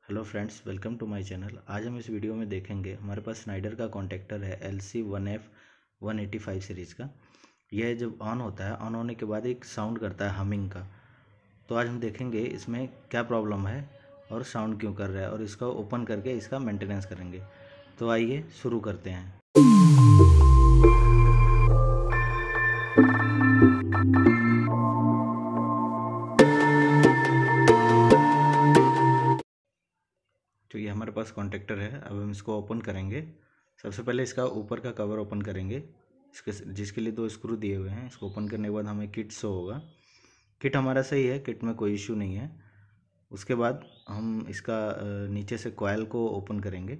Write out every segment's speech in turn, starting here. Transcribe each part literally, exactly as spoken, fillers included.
Hello friends, welcome to my channel. आज हम इस वीडियो में देखेंगे, हमारे पास स्नाइडर का कॉन्टैक्टर है L C one F one eighty five series का। यह जब ऑन होता है, ऑन होने के बाद एक साउंड करता है हमिंग का। तो आज हम देखेंगे इसमें क्या प्रॉब्लम है और साउंड क्यों कर रहा है, और इसका ओपन करके इसका मेंटेनेंस करेंगे। तो आइए शुरू करते हैं। तो ये हमारे पास कॉन्टैक्टर है। अब हम इसको ओपन करेंगे। सबसे पहले इसका ऊपर का कवर ओपन करेंगे, इसके जिसके लिए दो स्क्रू दिए हुए हैं। इसको ओपन करने के बाद हमें किट शो होगा। किट हमारा सही है, किट में कोई इश्यू नहीं है। उसके बाद हम इसका नीचे से कॉइल को ओपन करेंगे।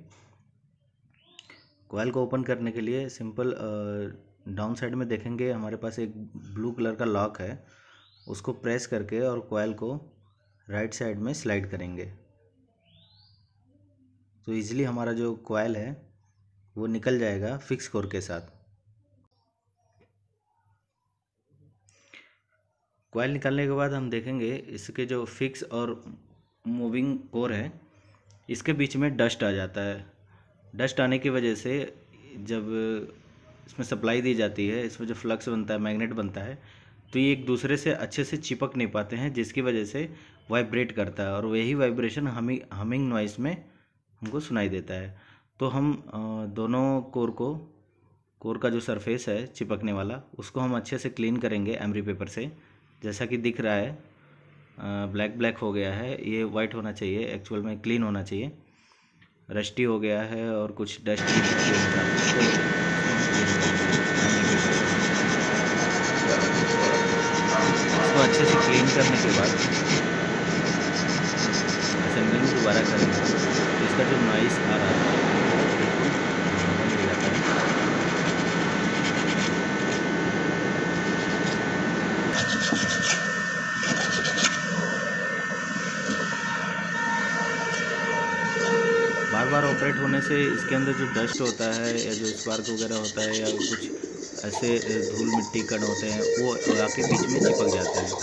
कॉइल को ओपन करने के लिए सिंपल डाउन साइड में देखेंगे, हमारे पास एक ब्लू कलर का लॉक है। उसको प्रेस करके और कॉइल को राइट साइड में स्लाइड करेंगे, तो इजीली हमारा जो कॉइल है वो निकल जाएगा फिक्स कोर के साथ। कॉइल निकालने के बाद हम देखेंगे इसके जो फिक्स और मूविंग कोर है, इसके बीच में डस्ट आ जाता है। डस्ट आने की वजह से जब इसमें सप्लाई दी जाती है, इसमें जो फ्लक्स बनता है, मैग्नेट बनता है, तो ये एक दूसरे से अच्छे से चिपक नहीं पाते हैं, जिसकी वजह से वाइब्रेट करता है। और वही वाइब्रेशन हमिंग हमिंग नॉइस में हमको सुनाई देता है। तो हम दोनों कोर को कोर का जो सरफेस है चिपकने वाला, उसको हम अच्छे से क्लीन करेंगे एमरी पेपर से। जैसा कि दिख रहा है ब्लैक ब्लैक हो गया है, ये वाइट होना चाहिए, एक्चुअल में क्लीन होना चाहिए। रस्टी हो गया है और कुछ डस्ट भी इसको अच्छे से क्लीन करने के बाद असेंबलिंग दोबारा करेंगे। तो इसका जो नॉइस आ रहा है बंद हो जाता है। बार बार ऑपरेट होने से इसके अंदर जो डस्ट होता है या जो स्पार्क वगैरह होता है या कुछ ऐसे धूल मिट्टी कण होते हैं, वो आके बीच में चिपक जाते हैं।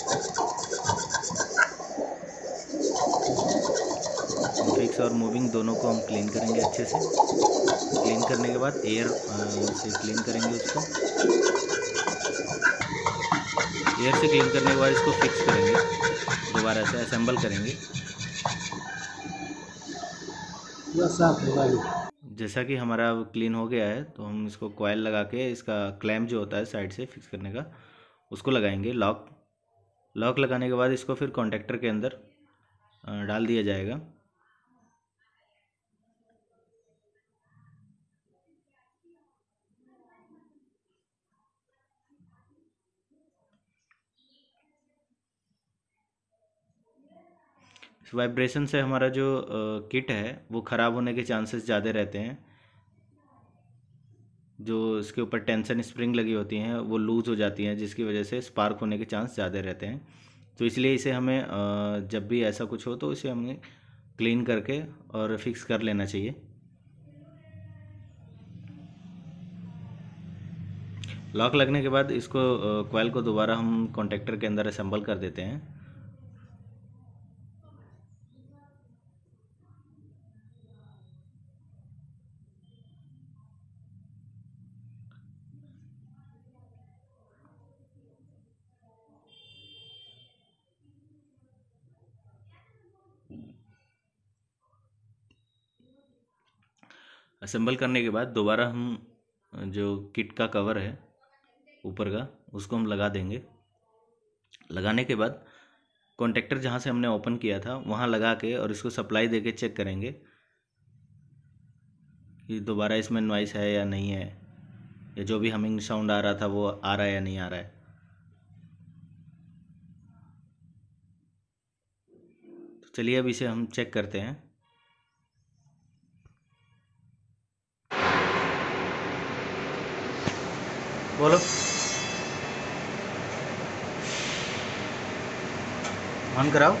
फिक्स और मूविंग दोनों को हम क्लीन करेंगे अच्छे से। क्लीन करने के बाद एयर से क्लीन करेंगे उसको। एयर से क्लीन करने के बाद इसको फिक्स करेंगे, दोबारा से असेंबल करेंगे। जैसा कि हमारा क्लीन हो गया है, तो हम इसको कॉइल लगा के इसका क्लैंप जो होता है साइड से फिक्स करने का, उसको लगाएंगे लॉक। लॉक लगाने के बाद इसको फिर कॉन्टैक्टर के अंदर डाल दिया जाएगा। इस वाइब्रेशन से हमारा जो किट है वो ख़राब होने के चांसेस ज़्यादा रहते हैं। जो इसके ऊपर टेंशन स्प्रिंग लगी होती हैं वो लूज़ हो जाती हैं, जिसकी वजह से स्पार्क होने के चांस ज़्यादा रहते हैं। तो इसलिए इसे हमें जब भी ऐसा कुछ हो तो इसे हमें क्लीन करके और फिक्स कर लेना चाहिए। लॉक लगने के बाद इसको कॉइल को दोबारा हम कॉन्टैक्टर के अंदर असेंबल कर देते हैं। असेंबल करने के बाद दोबारा हम जो किट का कवर है ऊपर का, उसको हम लगा देंगे। लगाने के बाद कॉन्टैक्टर जहाँ से हमने ओपन किया था वहाँ लगा के और इसको सप्लाई देके चेक करेंगे कि दोबारा इसमें नॉइस है या नहीं है, या जो भी हमिंग साउंड आ रहा था वो आ रहा है या नहीं आ रहा है। तो चलिए अब इसे हम चेक करते हैं। बोलो, ऑन कराओ।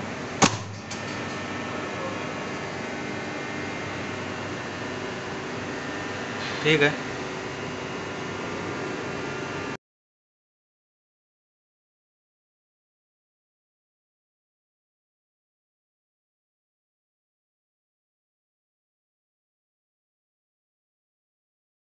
ठीक है।